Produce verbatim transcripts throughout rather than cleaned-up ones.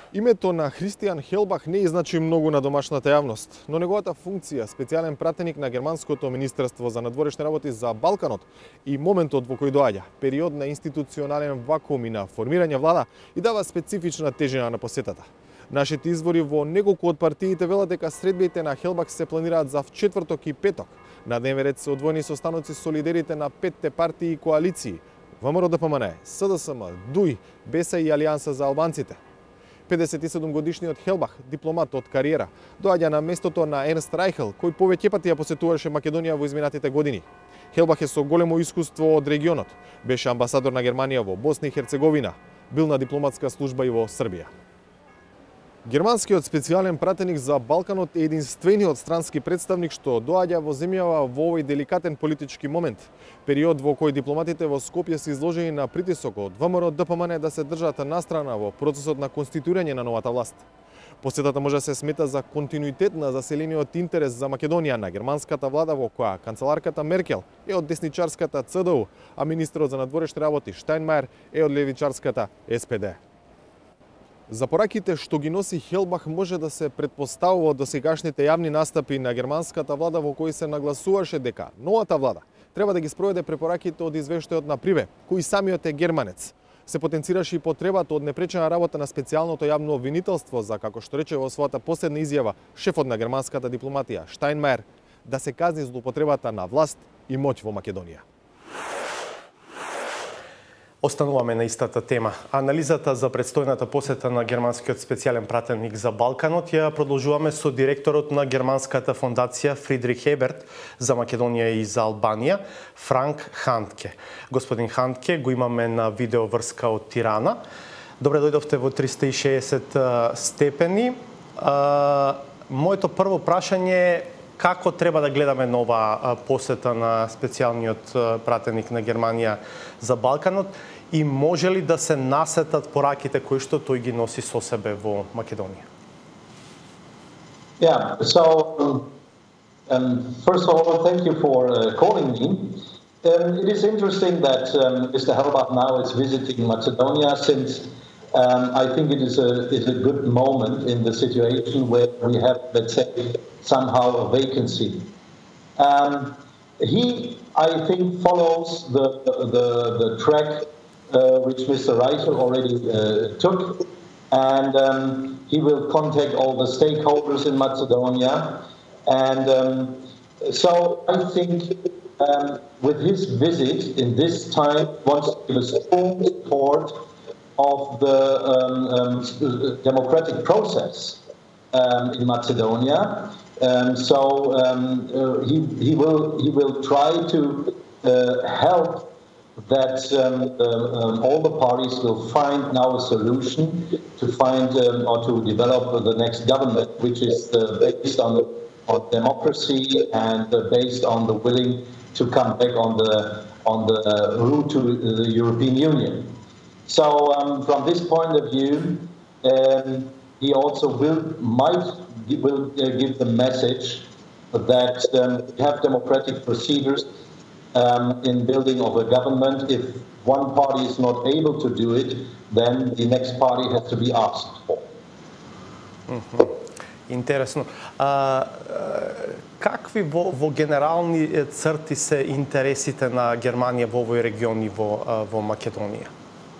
Името на Христијан Хелбах не значи многу на домашната јавност, но неговата функција, специјален пратеник на Германското министерство за надворешни работи за Балканот и моментот во кој доаѓа, период на институционален вакуум и на формирање влада, и дава специфична тежина на посетата. Нашите извори во неколку од партиите велат дека средбите на Хелбах се планираат за вчетврток и петок. На дневен ред се одвоени состаноци со лидерите на петте партии и коалиции: ВМРО Д П М Н, С Д С М, Д У И, Б С и Алијанса за албанците. педесет и седум годишниот Хелбах, дипломат од кариера, доаѓа на местото на Ернст Рајхел, кој повеќе пати ја посетуваше Македонија во изминатите години. Хелбах е со големо искуство од регионот. Беше амбасадор на Германија во Босна и Херцеговина, бил на дипломатска служба и во Србија. Германскиот специјален пратеник за Балканот е единствениот странски представник што доаѓа во земјава во овој деликатен политички момент, период во кој дипломатите во Скопје се изложени на притисок од ВМРО Д П М Н да се држат настрана во процесот на конституирање на новата власт. Посетата може да се смета за континуитет на заселениот интерес за Македонија на германската влада, во која канцеларката Меркел е од десничарската Ц Д У, а министерот за надворешни работи Штајнмајер е од левичарската С П Д. За пораките што ги носи Хелбах може да се претпоставува од досегашните јавни настапи на германската влада, во кои се нагласуваше дека новата влада треба да ги спроведе препораките од извештајот на Приве, кој самиот е германец. Се потенцираше и потребата од непречена работа на специјалното јавно обвинителство за, како што рече во својата последна изјава шефот на германската дипломатија Штајнмајер, да се казни злоупотребата на власт и моќ во Македонија. Остануваме на истата тема. Анализата за предстојната посета на германскиот специјален пратеник за Балканот ја продолжуваме со директорот на германската фондација Фридрих Еберт за Македонија и за Албанија, Франк Хантке. Господин Хантке го имаме на видео врска од Тирана. Добре дојдовте во триста и шеесет степени. Моето прво прашање е како треба да гледаме нова посета на специјалниот пратеник на Германија за Балканот и може ли да се насетат пораките кои што тој ги носи со себе во Македонија? Yeah, so um, first of all, thank you for uh, calling me. Um, it is interesting that um, Mister Hellbach now is visiting Macedonia, since um, I think it is a, is a good moment in the situation where we have, let's say, somehow a vacancy. Um, he, I think, follows the, the, the track uh, which Mister Reichel already uh, took, and um, he will contact all the stakeholders in Macedonia. And um, so I think um, with his visit in this time, wants to give us full support of the um, um, democratic process um, in Macedonia. Um, so um, uh, he, he will he will try to uh, help that um, uh, um, all the parties will find now a solution to find um, or to develop the next government, which is uh, based on, on democracy and uh, based on the willing to come back on the on the route to the European Union. So um, from this point of view, um, he also will might will uh, give the message that um, we have democratic procedures um, in building of a government. If one party is not able to do it, then the next party has to be asked for. Mm-hmm. Интересно. А, какви во, во генерални црти се интересите на Германија во овој регион и во, во Македонија?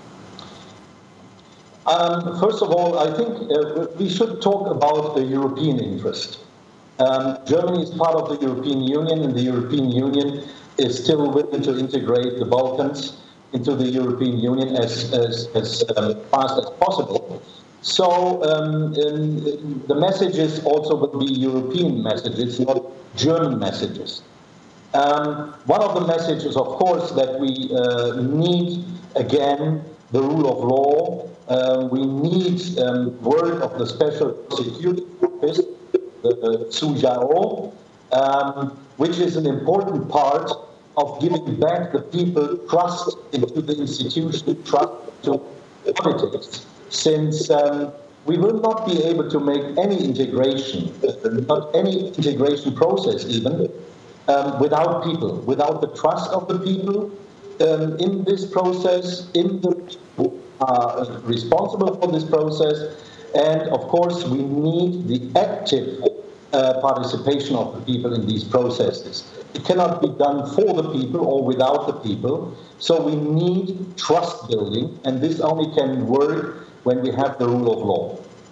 Um, first of all, I think uh, we should talk about the European interest. Um, Germany is part of the European Union, and the European Union is still willing to integrate the Balkans into the European Union as, as, as um, fast as possible. So um, in, in the messages also will be European messages, not German messages. Um, one of the messages, of course, that we uh, need, again, the rule of law. Uh, we need um, work of the Special Prosecutor Office, the C U J A O, um, which is an important part of giving back the people trust into the institution, trust to politics. Since um, we will not be able to make any integration, uh, not any integration process even, um, without people, without the trust of the people um, in this process, in the people who are responsible for this process, And of course, we need the active uh, participation of the people in these processes. It cannot be done for the people or without the people. So we need trust building, and this only can work when we have the rule of law.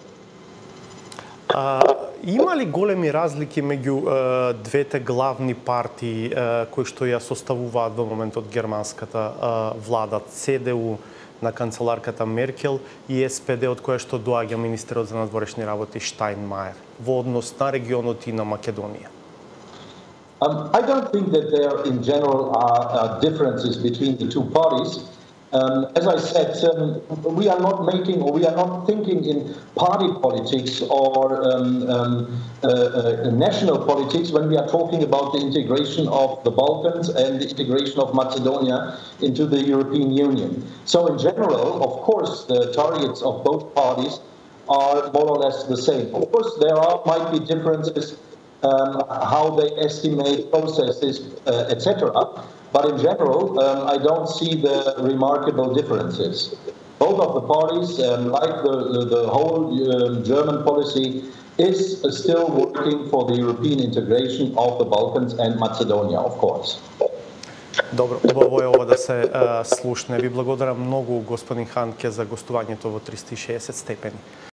Uh, има ли големи разлики меѓу uh, двете главни партии uh, кои што ја составуваат во моментот германската uh, влада, Це Де У на канцеларката Меркел и С П Д од која што доаѓа министерот за надворешни работи Штајнмајер во однос на регионот и на Македонија? Um, I don't think that there in general are uh, differences between the two parties. Um, as I said, um, we are not making or we are not thinking in party politics or um, um, uh, uh, national politics when we are talking about the integration of the Balkans and the integration of Macedonia into the European Union. So in general, of course, the targets of both parties are more or less the same. Of course, there are, might be differences um, how they estimate processes, uh, et cetera. But in general, um, I don't see the remarkable differences. Both of the parties, um, like the, the, the whole uh, German policy, is uh, still working for the European integration of the Balkans and Macedonia, of course. Добро, убаво е ова да се uh, слушне. Ви благодарам многу, господин Ханке, за гостувањето во триста и шеесет степени.